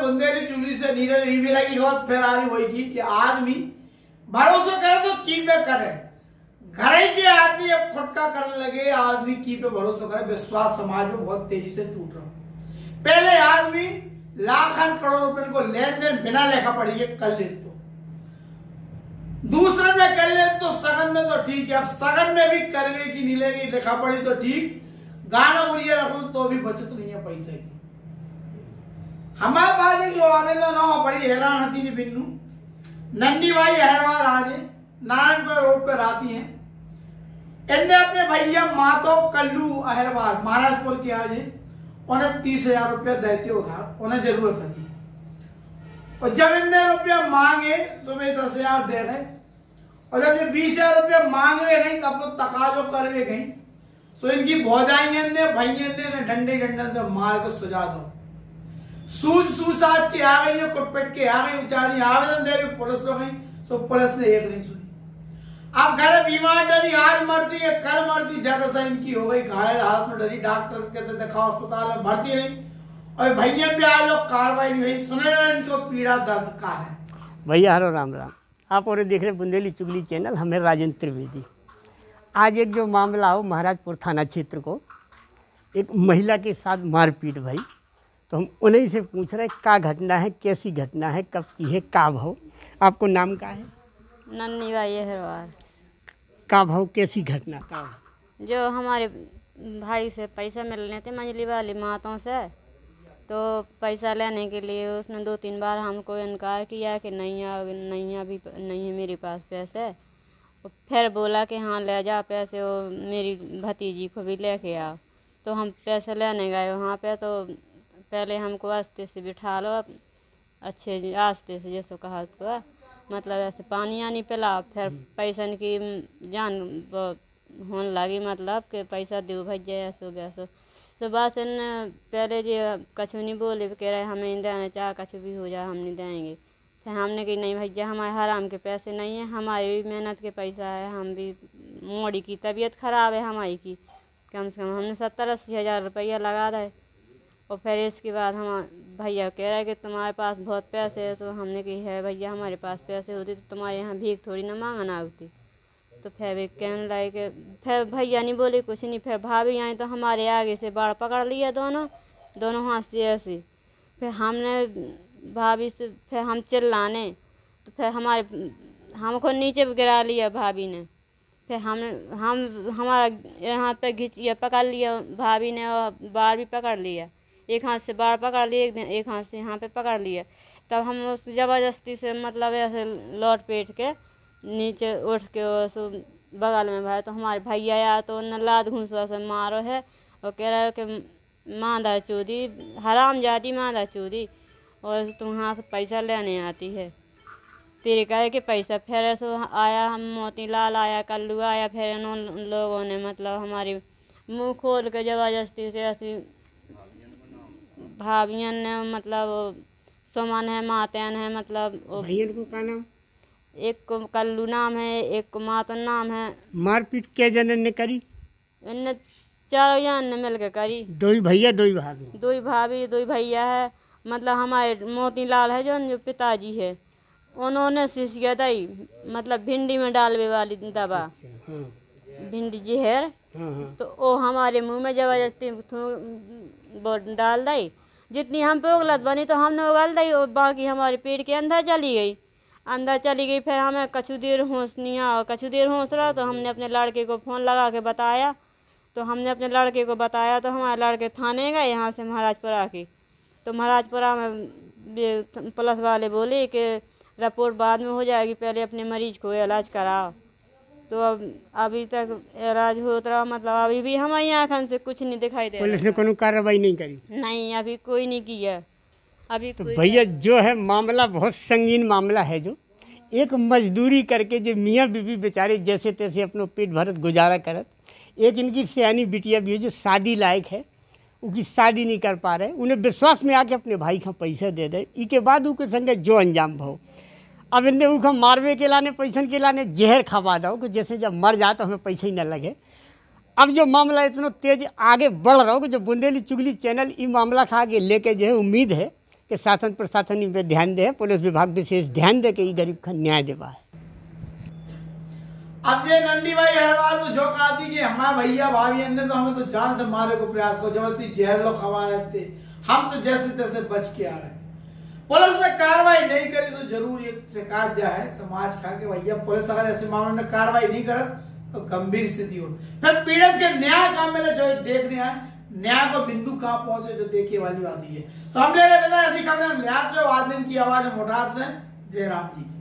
बुंदेली चुगली से नीरज ही भी लगी और फिर आ रही वही की कि आदमी भरोसा करे तो की पे करे, घर के आदमी अब खुद का करने लगे, आदमी की पे भरोसा करे। विश्वास समाज में बहुत तेजी से टूट रहा। पहले आदमी लाखन करोड़ रुपए को लेन देन बिना लेखा पढ़ी के कर ले, तो दूसरे में कर ले तो सगन में तो ठीक है, अब सगन में भी करवे की नीले की लिखा पड़ी तो ठीक, गाना बुरिया रख लो तो भी बचत नहीं है पैसे की। हमारे पास एक जो आवेदन हो बड़ी हैरान होती है बिन्नू नंदी भाई अहरवाल आज नारायणपुर रोड पर आती हैं, इनने अपने भैया मातो कल्लू अहरवाल महाराजपुर के आज उन्हें 30,000 रुपया देते उधार, उन्हें जरूरत थी। और जब इनने रुपया मांगे तो वे 10,000 दे रहे, और जब ये 20,000 रुपया मांगवे गई तब लोग तकाजो करवे गई, तो इनकी भौजाइयों ने भैया ने डंडे डंडन से मार कर सुझा दो, सूझ आज की आ गई, कुटपिट के आ गई बेचारी, आवेदन दे पुलिस तो गई, तो पुलिस ने एक नहीं सुनी। अब घर बीमार डरी, आज मरती है कल मरती, ज्यादा सा इनकी हो गई घायल, हाथ में डरी, डॉक्टर कहते दिखाओ अस्पताल में भर्ती नहीं, और भैया पे आज लोग कार्रवाई नहीं हुई। सुने ना इनको पीड़ा दर्द का है। भैया हरो राम राम, आप और देख रहे बुंदेली चुगली चैनल, हमें राजेंद्र त्रिवेदी। आज एक जो मामला हो महाराजपुर थाना क्षेत्र को, एक महिला के साथ मारपीट भाई, तो हम उन्हीं से पूछ रहे क्या घटना है, कैसी घटना है, कब की है, का भाव। आपको नाम का है? नन्नी भाई अहरवाल। का भाव, कैसी घटना का भाव? जो हमारे भाई से पैसा मिलने थे मंजली वाली मातों से, तो पैसा लेने के लिए उसने 2-3 बार हमको इनकार किया कि नहीं अभी नहीं है मेरे पास पैसे, और फिर बोला कि हाँ ले जा पैसे, वो मेरी भतीजी को भी लेके आओ। तो हम पैसे लेने गए वहाँ पे, तो पहले हमको आस्ते से बिठा लो, अच्छे आस्ते से जैसे कहा तो मतलब ऐसे पानी आनी पिला, फिर पैसन की जान होने लगी, मतलब कि पैसा दो भैया ऐसो वैसो। तो बस इन पहले जो कछु नहीं बोले, कह रहे हमें नहीं देना, चाहे कछु भी हो जाए हम नहीं देंगे। फिर हमने कही नहीं भैया हमारे हराम के पैसे नहीं हैं, हमारी भी मेहनत के पैसा है, हम भी मोड़ी की तबीयत ख़राब है हमारी की, कम से कम हमने 70-80 हज़ार रुपया लगा रहे। और फिर इसके बाद हम भैया कह रहे कि तुम्हारे पास बहुत पैसे है, तो हमने कही है भैया हमारे पास पैसे होते तो तुम्हारे यहाँ भीख थोड़ी ना मांगना होती। तो फिर एक कहने लगे कि फिर भैया नहीं बोले कुछ नहीं, फिर भाभी आई तो हमारे आगे से बाढ़ पकड़ लिया दोनों हाथ से ऐसे। फिर हमने भाभी से फिर हम चिल्लाने, तो फिर हमको नीचे गिरा लिया भाभी ने। फिर हमारा यहाँ पे घिंचिया पकड़ लिया भाभी ने, और बाढ़ भी पकड़ लिया, एक हाथ से बाढ़ पकड़ लिया, एक हाथ से यहाँ पे पकड़ लिया। तब हम उस ज़बरदस्ती से मतलब ऐसे लौट पेट के नीचे उठ के उस बगल में भाई, तो हमारे भैया आया तो उन्हें लाद घूंसा से मारो है, और कह रहा है कि मांदा चोदी हराम जाती मांदा चोदी, और तुम यहाँ से पैसा लेने आती है तेरे कहे कि पैसा। फिर ऐसे आया, हम मोतीलाल आया, कल्लू आया, फिर उन लोगों ने मतलब हमारी मुँह खोल के ज़बरदस्ती से ऐसी भाभियन ने मतलब सुमन है, मातन है, मतलब भैया को का नाम? एक को कल्लू नाम है, एक को मातन नाम है। मारपीट के जनन ने करी? इनने 4 जन ने मिल के करी। 2 भैया 2 भाभी? 2 भाभी 2 भैया है, मतलब हमारे मोतीलाल है जो पिताजी है, उन्होंने शीशिया दी, मतलब भिंडी में डालने वाली दवा। हाँ। भिंडी जहर। हाँ। तो वो हमारे मुंह में ज़बरदस्ती वो डाल दी, जितनी हम पे उगलत बनी तो हमने उगल दी, और बाकी हमारे पेट के अंदर चली गई। फिर हमें कछु देर होश नहीं आया, कछु देर होश रहा तो हमने अपने लड़के को फ़ोन लगा के बताया, तो हमारे लड़के थाने गए यहाँ से महाराजपुरा के। तो महाराजपुरा में पुलिस वाले बोले कि रिपोर्ट बाद में हो जाएगी, पहले अपने मरीज को इलाज कराओ। तो अब अभी तक इलाज होता रहा, मतलब अभी भी हमारी आँखन से कुछ नहीं दिखाई दे रहा। पुलिस ने कोई कार्रवाई नहीं करी? नहीं, अभी कोई नहीं किया अभी। तो भैया जो है मामला बहुत संगीन मामला है, जो एक मजदूरी करके जो मियाँ बीवी बेचारे जैसे तैसे अपनो पेट भरत गुजारा करत, एक इनकी सियानी बिटिया भी है जो शादी लायक है, उनकी शादी नहीं कर पा रहे, उन्हें विश्वास में आके अपने भाई का पैसा दे दे, इसके बाद उनके संगे जो अंजाम भाव। अब इन्हें उनका मारवे के लाने पैसन के लाने जहर खवा दो कि जैसे जब मर जाए तो हमें पैसा ही न लगे। अब जो मामला इतना तेज आगे बढ़ रहा हो कि जो बुंदेली चुगली चैनल ये मामला खा के लेके जो है उम्मीद है कि शासन प्रशासन इन पे ध्यान दे, पुलिस विभाग विशेष ध्यान दे कि गरीब का न्याय देवा है। अब जे नंदी भाई हर बार तो झोंक आती कि हमारे भैया भाभी ने तो हमें तो जान से मारे को प्रयास को, जबरदस्ती जहर लोग खवा रहे थे, हम तो जैसे तैसे बच के आ रहे। पुलिस ने कार्रवाई नहीं करी तो जरूर ये शिकायत जो है समाज का कि भैया पुलिस अगर ऐसे मामलों में कार्रवाई नहीं करे तो गंभीर स्थिति हो। फिर पीड़ित के न्याय काम में जो देखने आए, न्याय को बिंदु कहाँ पहुंचे जो देखने वाली बात है। तो हम ले रहे ऐसी खबरें हम ले आते हो, आज दिन की आवाज हम उठाते हैं। जय राम जी।